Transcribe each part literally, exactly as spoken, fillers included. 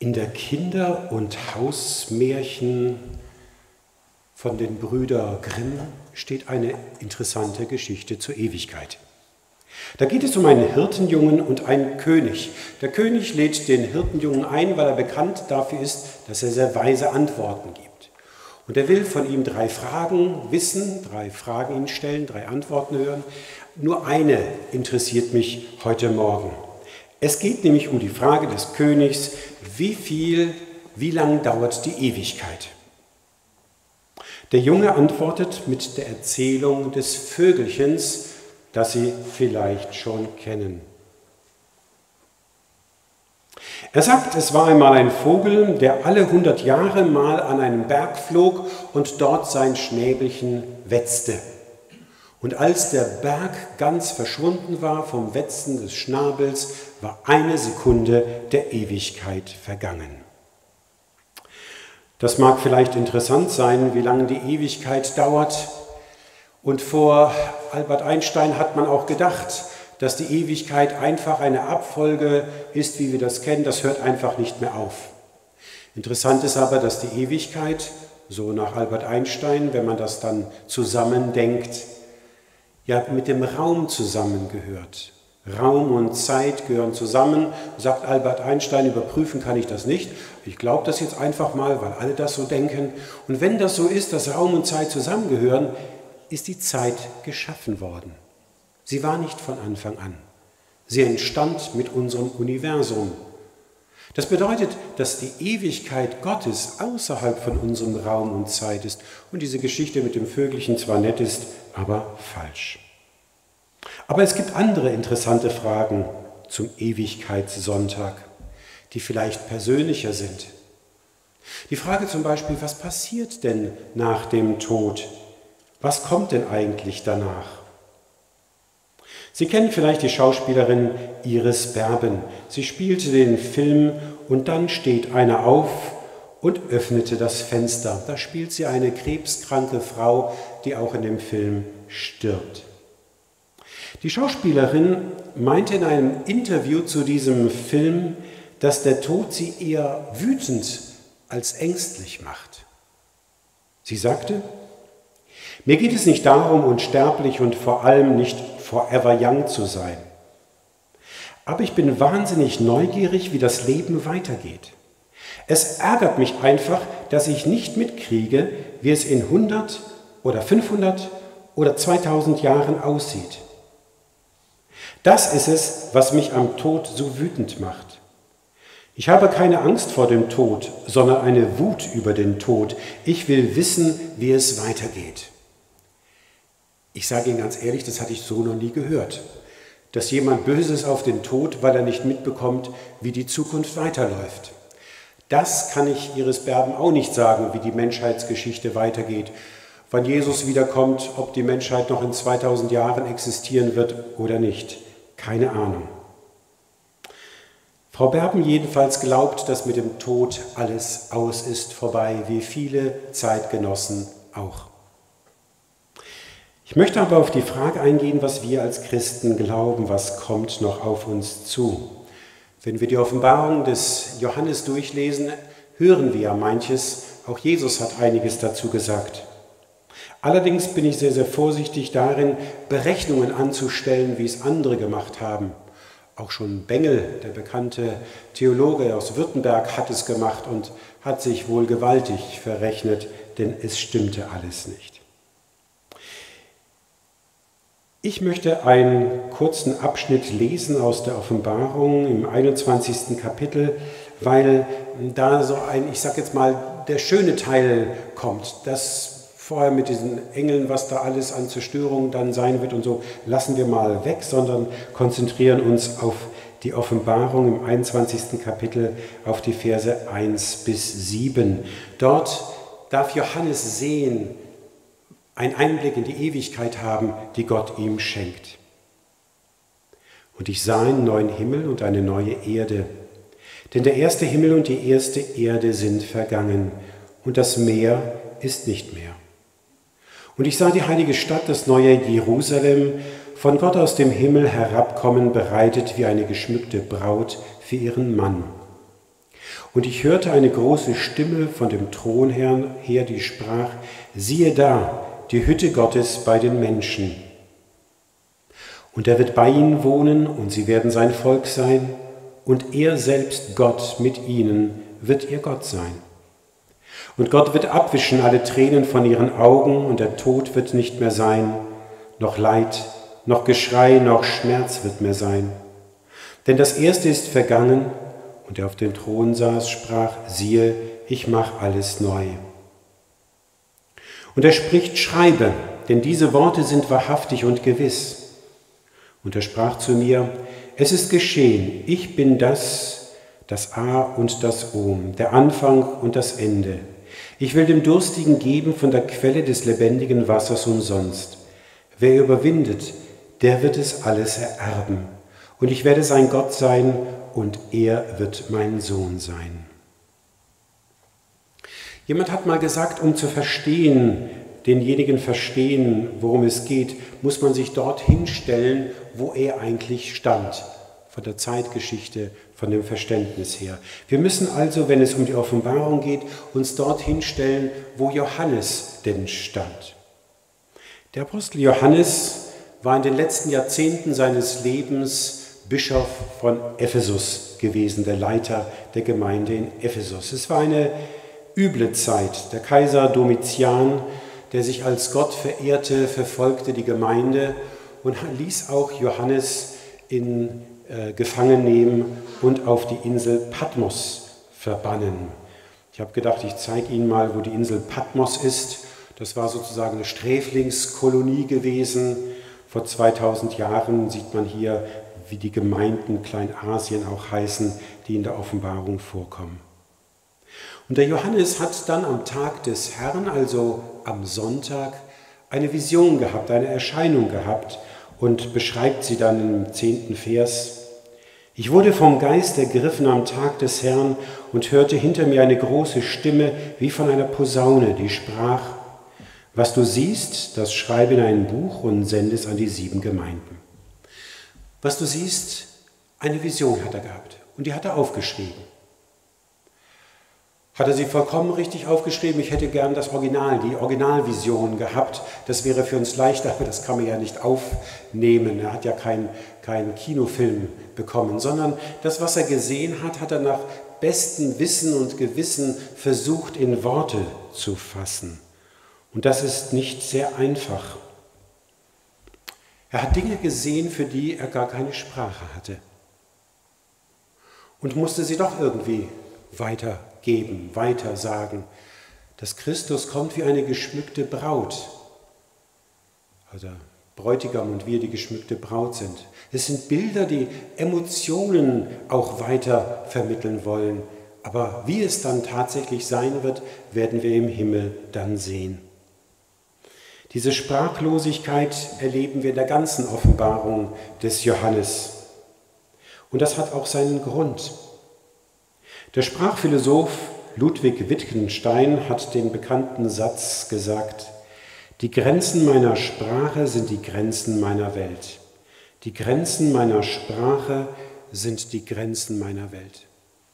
In der Kinder- und Hausmärchen von den Brüdern Grimm steht eine interessante Geschichte zur Ewigkeit. Da geht es um einen Hirtenjungen und einen König. Der König lädt den Hirtenjungen ein, weil er bekannt dafür ist, dass er sehr weise Antworten gibt. Und er will von ihm drei Fragen wissen, drei Fragen ihn stellen, drei Antworten hören. Nur eine interessiert mich heute Morgen. Es geht nämlich um die Frage des Königs, wie viel, wie lang dauert die Ewigkeit? Der Junge antwortet mit der Erzählung des Vögelchens, das Sie vielleicht schon kennen. Er sagt, es war einmal ein Vogel, der alle hundert Jahre mal an einen Berg flog und dort sein Schnäbelchen wetzte. Und als der Berg ganz verschwunden war vom Wetzen des Schnabels, war eine Sekunde der Ewigkeit vergangen. Das mag vielleicht interessant sein, wie lange die Ewigkeit dauert. Und vor Albert Einstein hat man auch gedacht, dass die Ewigkeit einfach eine Abfolge ist, wie wir das kennen. Das hört einfach nicht mehr auf. Interessant ist aber, dass die Ewigkeit, so nach Albert Einstein, wenn man das dann zusammendenkt, ja mit dem Raum zusammengehört. Raum und Zeit gehören zusammen, sagt Albert Einstein, überprüfen kann ich das nicht. Ich glaube das jetzt einfach mal, weil alle das so denken. Und wenn das so ist, dass Raum und Zeit zusammengehören, ist die Zeit geschaffen worden. Sie war nicht von Anfang an. Sie entstand mit unserem Universum. Das bedeutet, dass die Ewigkeit Gottes außerhalb von unserem Raum und Zeit ist und diese Geschichte mit dem Vögelchen zwar nett ist, aber falsch. Aber es gibt andere interessante Fragen zum Ewigkeitssonntag, die vielleicht persönlicher sind. Die Frage zum Beispiel, was passiert denn nach dem Tod? Was kommt denn eigentlich danach? Sie kennen vielleicht die Schauspielerin Iris Berben. Sie spielte den Film und dann steht einer auf und öffnete das Fenster. Da spielt sie eine krebskranke Frau, die auch in dem Film stirbt. Die Schauspielerin meinte in einem Interview zu diesem Film, dass der Tod sie eher wütend als ängstlich macht. Sie sagte, mir geht es nicht darum, unsterblich und vor allem nicht forever young zu sein. Aber ich bin wahnsinnig neugierig, wie das Leben weitergeht. Es ärgert mich einfach, dass ich nicht mitkriege, wie es in hundert oder fünfhundert oder zweitausend Jahren aussieht. Das ist es, was mich am Tod so wütend macht. Ich habe keine Angst vor dem Tod, sondern eine Wut über den Tod. Ich will wissen, wie es weitergeht. Ich sage Ihnen ganz ehrlich, das hatte ich so noch nie gehört, dass jemand Böses auf den Tod, weil er nicht mitbekommt, wie die Zukunft weiterläuft. Das kann ich Iris Berben auch nicht sagen, wie die Menschheitsgeschichte weitergeht, wann Jesus wiederkommt, ob die Menschheit noch in zweitausend Jahren existieren wird oder nicht. Keine Ahnung. Frau Berben jedenfalls glaubt, dass mit dem Tod alles aus ist, vorbei, wie viele Zeitgenossen auch. Ich möchte aber auf die Frage eingehen, was wir als Christen glauben, was kommt noch auf uns zu. Wenn wir die Offenbarung des Johannes durchlesen, hören wir ja manches, auch Jesus hat einiges dazu gesagt. Allerdings bin ich sehr, sehr vorsichtig darin, Berechnungen anzustellen, wie es andere gemacht haben. Auch schon Bengel, der bekannte Theologe aus Württemberg, hat es gemacht und hat sich wohl gewaltig verrechnet, denn es stimmte alles nicht. Ich möchte einen kurzen Abschnitt lesen aus der Offenbarung im einundzwanzigsten Kapitel, weil da so ein, ich sage jetzt mal, der schöne Teil kommt. Das vorher mit diesen Engeln, was da alles an Zerstörung dann sein wird und so, lassen wir mal weg, sondern konzentrieren uns auf die Offenbarung im einundzwanzigsten Kapitel, auf die Verse eins bis sieben. Dort darf Johannes sehen, einen Einblick in die Ewigkeit haben, die Gott ihm schenkt. Und ich sah einen neuen Himmel und eine neue Erde. Denn der erste Himmel und die erste Erde sind vergangen, und das Meer ist nicht mehr. Und ich sah die heilige Stadt, das neue Jerusalem, von Gott aus dem Himmel herabkommen, bereitet wie eine geschmückte Braut für ihren Mann. Und ich hörte eine große Stimme von dem Thronherrn her, die sprach: Siehe da, die Hütte Gottes bei den Menschen. Und er wird bei ihnen wohnen, und sie werden sein Volk sein, und er selbst, Gott mit ihnen, wird ihr Gott sein. Und Gott wird abwischen alle Tränen von ihren Augen, und der Tod wird nicht mehr sein, noch Leid, noch Geschrei, noch Schmerz wird mehr sein. Denn das Erste ist vergangen. Und der auf dem Thron saß, sprach: Siehe, ich mache alles neu. Und er spricht: Schreibe, denn diese Worte sind wahrhaftig und gewiss. Und er sprach zu mir: Es ist geschehen, ich bin das, das A und das O, der Anfang und das Ende. Ich will dem Durstigen geben von der Quelle des lebendigen Wassers umsonst. Wer überwindet, der wird es alles ererben. Und ich werde sein Gott sein, und er wird mein Sohn sein. Jemand hat mal gesagt, um zu verstehen, denjenigen verstehen, worum es geht, muss man sich dort hinstellen, wo er eigentlich stand, von der Zeitgeschichte, von dem Verständnis her. Wir müssen also, wenn es um die Offenbarung geht, uns dort hinstellen, wo Johannes denn stand. Der Apostel Johannes war in den letzten Jahrzehnten seines Lebens Bischof von Ephesus gewesen, der Leiter der Gemeinde in Ephesus. Es war eine üble Zeit. Der Kaiser Domitian, der sich als Gott verehrte, verfolgte die Gemeinde und ließ auch Johannes in äh, Gefangen nehmen und auf die Insel Patmos verbannen. Ich habe gedacht, ich zeige Ihnen mal, wo die Insel Patmos ist. Das war sozusagen eine Sträflingskolonie gewesen. Vor zweitausend Jahren sieht man hier, wie die Gemeinden Kleinasien auch heißen, die in der Offenbarung vorkommen. Und der Johannes hat dann am Tag des Herrn, also am Sonntag, eine Vision gehabt, eine Erscheinung gehabt und beschreibt sie dann im zehnten Vers. Ich wurde vom Geist ergriffen am Tag des Herrn und hörte hinter mir eine große Stimme wie von einer Posaune, die sprach: Was du siehst, das schreibe in ein Buch und sende es an die sieben Gemeinden. Was du siehst, eine Vision hat er gehabt und die hat er aufgeschrieben. Hat er sie vollkommen richtig aufgeschrieben? Ich hätte gern das Original, die Originalvision gehabt. Das wäre für uns leichter, aber das kann man ja nicht aufnehmen. Er hat ja keinen kein Kinofilm bekommen, sondern das, was er gesehen hat, hat er nach bestem Wissen und Gewissen versucht, in Worte zu fassen. Und das ist nicht sehr einfach. Er hat Dinge gesehen, für die er gar keine Sprache hatte. Und musste sie doch irgendwie weitergeben, weitersagen, dass Christus kommt wie eine geschmückte Braut. Also Bräutigam und wir die geschmückte Braut sind. Es sind Bilder, die Emotionen auch weiter vermitteln wollen. Aber wie es dann tatsächlich sein wird, werden wir im Himmel dann sehen. Diese Sprachlosigkeit erleben wir in der ganzen Offenbarung des Johannes. Und das hat auch seinen Grund. Der Sprachphilosoph Ludwig Wittgenstein hat den bekannten Satz gesagt: Die Grenzen meiner Sprache sind die Grenzen meiner Welt. Die Grenzen meiner Sprache sind die Grenzen meiner Welt.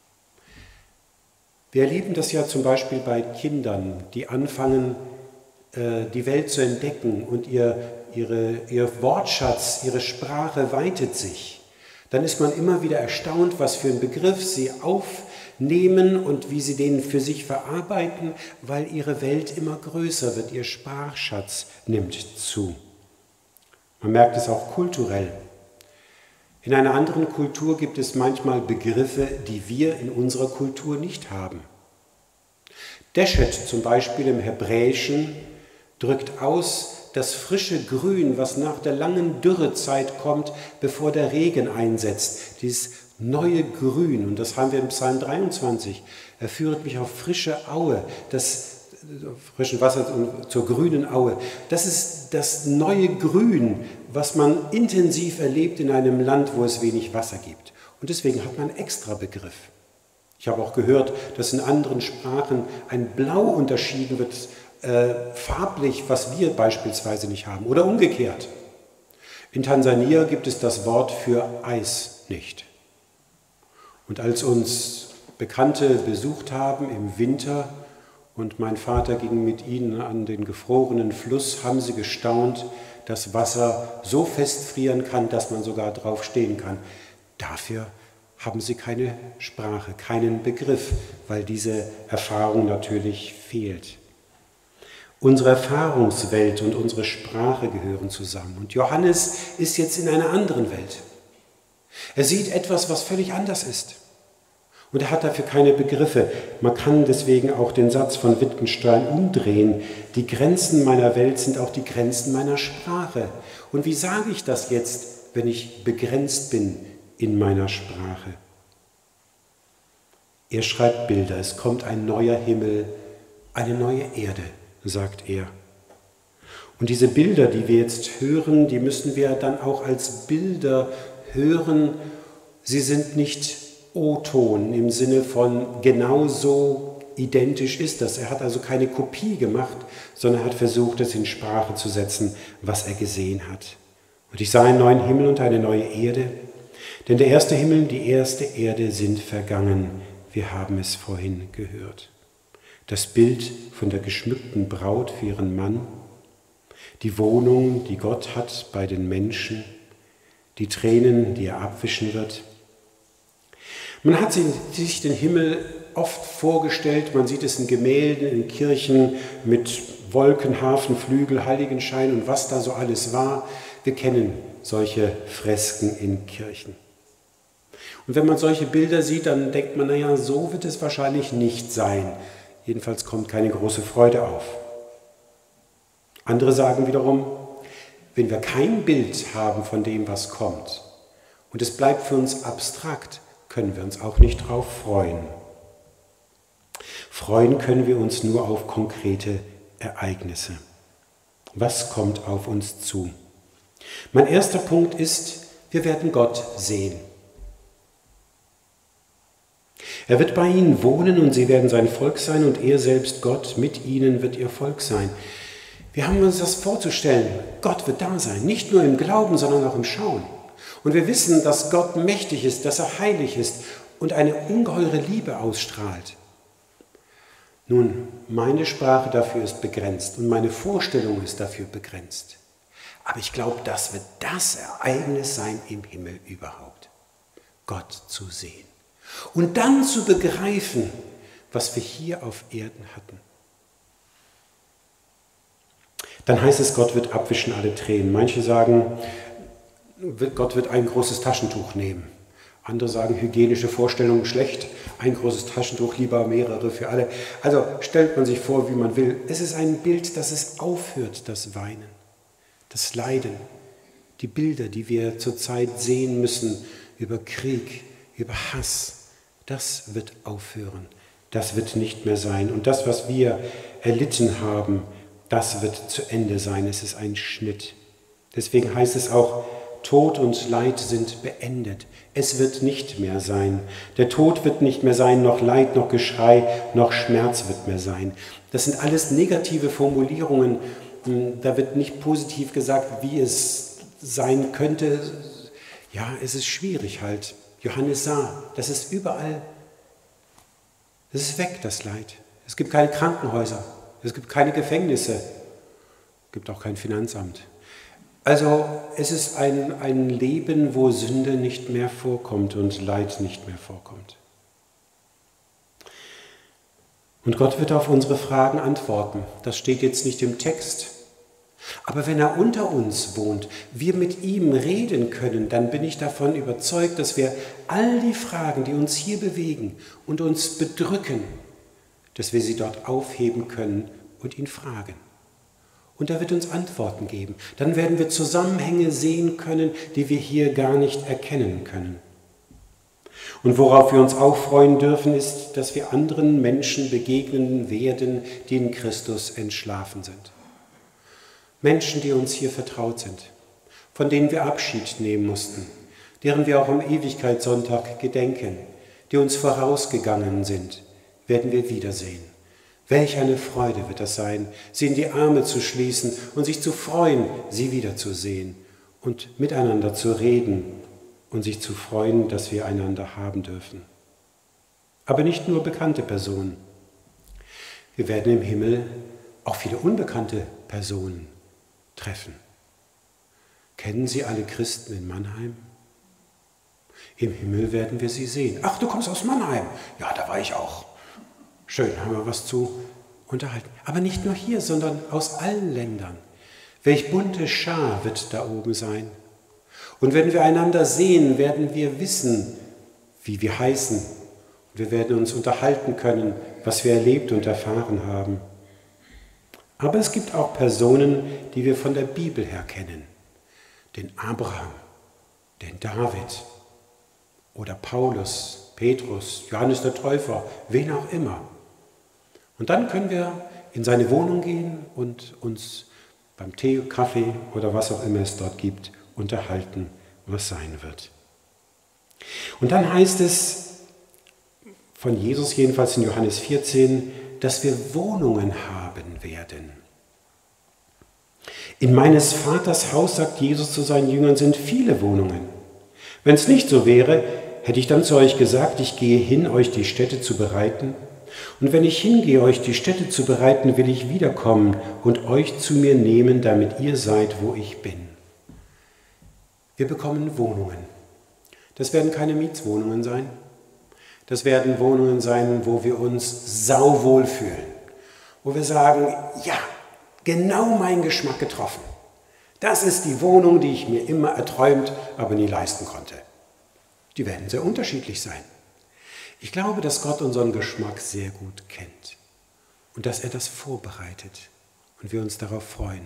Wir erleben das ja zum Beispiel bei Kindern, die anfangen, die Welt zu entdecken und ihr, ihre, ihr Wortschatz, ihre Sprache weitet sich. Dann ist man immer wieder erstaunt, was für einen Begriff sie aufnehmen und wie sie den für sich verarbeiten, weil ihre Welt immer größer wird, ihr Sprachschatz nimmt zu. Man merkt es auch kulturell. In einer anderen Kultur gibt es manchmal Begriffe, die wir in unserer Kultur nicht haben. Deshet zum Beispiel im Hebräischen drückt aus das frische Grün, was nach der langen Dürrezeit kommt, bevor der Regen einsetzt. Dieses neue Grün, und das haben wir im Psalm dreiundzwanzig. Er führet mich auf frische Aue, das frischen Wasser zur grünen Aue. Das ist das neue Grün, was man intensiv erlebt in einem Land, wo es wenig Wasser gibt. Und deswegen hat man einen extra Begriff. Ich habe auch gehört, dass in anderen Sprachen ein Blau unterschieden wird, äh, farblich, was wir beispielsweise nicht haben, oder umgekehrt. In Tansania gibt es das Wort für Eis nicht. Und als uns Bekannte besucht haben im Winter und mein Vater ging mit ihnen an den gefrorenen Fluss, haben sie gestaunt, dass Wasser so fest frieren kann, dass man sogar drauf stehen kann. Dafür haben sie keine Sprache, keinen Begriff, weil diese Erfahrung natürlich fehlt. Unsere Erfahrungswelt und unsere Sprache gehören zusammen. Und Johannes ist jetzt in einer anderen Welt. Er sieht etwas, was völlig anders ist. Und er hat dafür keine Begriffe. Man kann deswegen auch den Satz von Wittgenstein umdrehen. Die Grenzen meiner Welt sind auch die Grenzen meiner Sprache. Und wie sage ich das jetzt, wenn ich begrenzt bin in meiner Sprache? Er schreibt Bilder. Es kommt ein neuer Himmel, eine neue Erde, sagt er. Und diese Bilder, die wir jetzt hören, die müssen wir dann auch als Bilder hören. Sie sind nicht O-Ton im Sinne von genauso identisch ist das. Er hat also keine Kopie gemacht, sondern hat versucht, es in Sprache zu setzen, was er gesehen hat. Und ich sah einen neuen Himmel und eine neue Erde, denn der erste Himmel und die erste Erde sind vergangen. Wir haben es vorhin gehört. Das Bild von der geschmückten Braut für ihren Mann, die Wohnung, die Gott hat bei den Menschen, die Tränen, die er abwischen wird. Man hat sich den Himmel oft vorgestellt, man sieht es in Gemälden, in Kirchen mit Wolken, Hafen, Flügel, Heiligenschein und was da so alles war. Wir kennen solche Fresken in Kirchen. Und wenn man solche Bilder sieht, dann denkt man, naja, so wird es wahrscheinlich nicht sein. Jedenfalls kommt keine große Freude auf. Andere sagen wiederum, wenn wir kein Bild haben von dem, was kommt, und es bleibt für uns abstrakt, können wir uns auch nicht darauf freuen. Freuen können wir uns nur auf konkrete Ereignisse. Was kommt auf uns zu? Mein erster Punkt ist, wir werden Gott sehen. Er wird bei ihnen wohnen und sie werden sein Volk sein und er selbst, Gott, mit ihnen wird ihr Volk sein. Wir haben uns das vorzustellen, Gott wird da sein, nicht nur im Glauben, sondern auch im Schauen. Und wir wissen, dass Gott mächtig ist, dass er heilig ist und eine ungeheure Liebe ausstrahlt. Nun, meine Sprache dafür ist begrenzt und meine Vorstellung ist dafür begrenzt. Aber ich glaube, das wird das Ereignis sein im Himmel überhaupt, Gott zu sehen. Und dann zu begreifen, was wir hier auf Erden hatten. Dann heißt es, Gott wird abwischen alle Tränen. Manche sagen, Gott wird ein großes Taschentuch nehmen. Andere sagen, hygienische Vorstellungen schlecht, ein großes Taschentuch, lieber mehrere für alle. Also stellt man sich vor, wie man will. Es ist ein Bild, dass es aufhört, das Weinen, das Leiden. Die Bilder, die wir zurzeit sehen müssen über Krieg, über Hass, das wird aufhören. Das wird nicht mehr sein. Und das, was wir erlitten haben, das wird zu Ende sein. Es ist ein Schnitt. Deswegen heißt es auch, Tod und Leid sind beendet. Es wird nicht mehr sein. Der Tod wird nicht mehr sein, noch Leid, noch Geschrei, noch Schmerz wird mehr sein. Das sind alles negative Formulierungen. Da wird nicht positiv gesagt, wie es sein könnte. Ja, es ist schwierig halt. Johannes sah, das ist überall, es ist weg, das Leid. Es gibt keine Krankenhäuser, es gibt keine Gefängnisse, es gibt auch kein Finanzamt. Also es ist ein, ein Leben, wo Sünde nicht mehr vorkommt und Leid nicht mehr vorkommt. Und Gott wird auf unsere Fragen antworten. Das steht jetzt nicht im Text. Aber wenn er unter uns wohnt, wir mit ihm reden können, dann bin ich davon überzeugt, dass wir all die Fragen, die uns hier bewegen und uns bedrücken, dass wir sie dort aufheben können und ihn fragen. Und er wird uns Antworten geben. Dann werden wir Zusammenhänge sehen können, die wir hier gar nicht erkennen können. Und worauf wir uns auch freuen dürfen, ist, dass wir anderen Menschen begegnen werden, die in Christus entschlafen sind. Menschen, die uns hier vertraut sind, von denen wir Abschied nehmen mussten, deren wir auch am Ewigkeitssonntag gedenken, die uns vorausgegangen sind, werden wir wiedersehen. Welch eine Freude wird das sein, sie in die Arme zu schließen und sich zu freuen, sie wiederzusehen und miteinander zu reden und sich zu freuen, dass wir einander haben dürfen. Aber nicht nur bekannte Personen. Wir werden im Himmel auch viele unbekannte Personen treffen. Kennen Sie alle Christen in Mannheim? Im Himmel werden wir sie sehen. Ach, du kommst aus Mannheim. Ja, da war ich auch. Schön, haben wir was zu unterhalten. Aber nicht nur hier, sondern aus allen Ländern. Welch bunte Schar wird da oben sein. Und wenn wir einander sehen, werden wir wissen, wie wir heißen. Und wir werden uns unterhalten können, was wir erlebt und erfahren haben. Aber es gibt auch Personen, die wir von der Bibel her kennen. Den Abraham, den David oder Paulus, Petrus, Johannes der Täufer, wen auch immer. Und dann können wir in seine Wohnung gehen und uns beim Tee, Kaffee oder was auch immer es dort gibt, unterhalten, was sein wird. Und dann heißt es von Jesus, jedenfalls in Johannes vierzehn, dass wir Wohnungen haben werden. In meines Vaters Haus, sagt Jesus zu seinen Jüngern, sind viele Wohnungen. Wenn es nicht so wäre, hätte ich dann zu euch gesagt, ich gehe hin, euch die Stätte zu bereiten. Und wenn ich hingehe, euch die Stätte zu bereiten, will ich wiederkommen und euch zu mir nehmen, damit ihr seid, wo ich bin. Wir bekommen Wohnungen. Das werden keine Mietswohnungen sein. Das werden Wohnungen sein, wo wir uns sauwohl fühlen. Wo wir sagen, ja, genau mein Geschmack getroffen. Das ist die Wohnung, die ich mir immer erträumt, aber nie leisten konnte. Die werden sehr unterschiedlich sein. Ich glaube, dass Gott unseren Geschmack sehr gut kennt und dass er das vorbereitet und wir uns darauf freuen.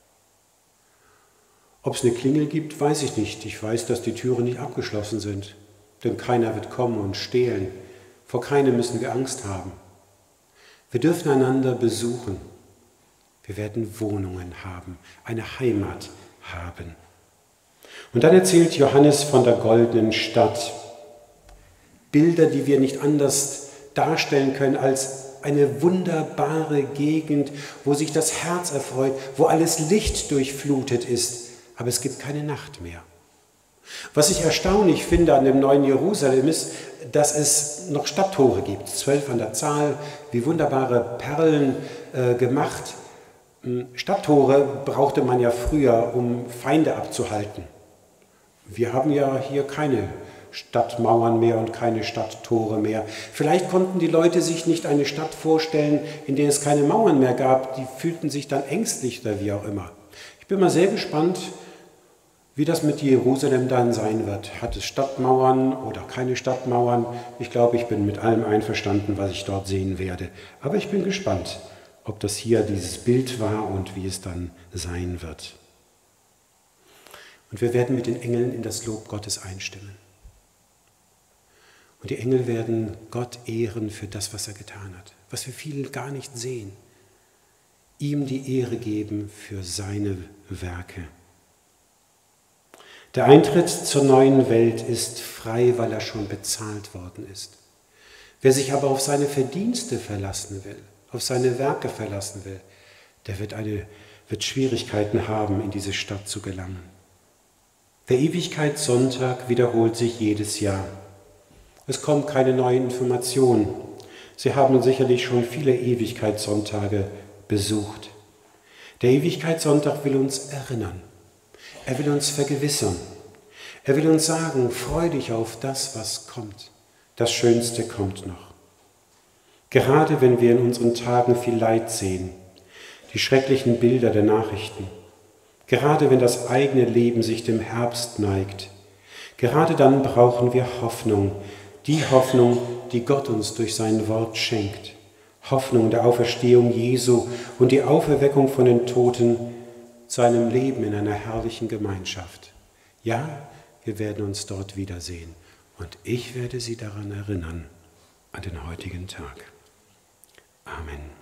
Ob es eine Klingel gibt, weiß ich nicht. Ich weiß, dass die Türen nicht abgeschlossen sind, denn keiner wird kommen und stehlen. Vor keinem müssen wir Angst haben. Wir dürfen einander besuchen. Wir werden Wohnungen haben, eine Heimat haben. Und dann erzählt Johannes von der goldenen Stadt. Bilder, die wir nicht anders darstellen können als eine wunderbare Gegend, wo sich das Herz erfreut, wo alles Licht durchflutet ist, aber es gibt keine Nacht mehr. Was ich erstaunlich finde an dem neuen Jerusalem ist, dass es noch Stadttore gibt, zwölf an der Zahl, wie wunderbare Perlen äh, gemacht. Stadttore brauchte man ja früher, um Feinde abzuhalten. Wir haben ja hier keine Stadtmauern mehr und keine Stadttore mehr. Vielleicht konnten die Leute sich nicht eine Stadt vorstellen, in der es keine Mauern mehr gab. Die fühlten sich dann ängstlich oder wie auch immer. Ich bin mal sehr gespannt, wie das mit Jerusalem dann sein wird. Hat es Stadtmauern oder keine Stadtmauern? Ich glaube, ich bin mit allem einverstanden, was ich dort sehen werde. Aber ich bin gespannt, ob das hier dieses Bild war und wie es dann sein wird. Und wir werden mit den Engeln in das Lob Gottes einstimmen. Und die Engel werden Gott ehren für das, was er getan hat, was wir viele gar nicht sehen. Ihm die Ehre geben für seine Werke. Der Eintritt zur neuen Welt ist frei, weil er schon bezahlt worden ist. Wer sich aber auf seine Verdienste verlassen will, auf seine Werke verlassen will, der wird, eine, wird Schwierigkeiten haben, in diese Stadt zu gelangen. Der Ewigkeitssonntag wiederholt sich jedes Jahr. Es kommen keine neuen Informationen. Sie haben sicherlich schon viele Ewigkeitssonntage besucht. Der Ewigkeitssonntag will uns erinnern. Er will uns vergewissern. Er will uns sagen, freu dich auf das, was kommt. Das Schönste kommt noch. Gerade wenn wir in unseren Tagen viel Leid sehen, die schrecklichen Bilder der Nachrichten, gerade wenn das eigene Leben sich dem Herbst neigt, gerade dann brauchen wir Hoffnung, die Hoffnung, die Gott uns durch sein Wort schenkt. Hoffnung der Auferstehung Jesu und die Auferweckung von den Toten zu einem Leben in einer herrlichen Gemeinschaft. Ja, wir werden uns dort wiedersehen und ich werde Sie daran erinnern, an den heutigen Tag. Amen.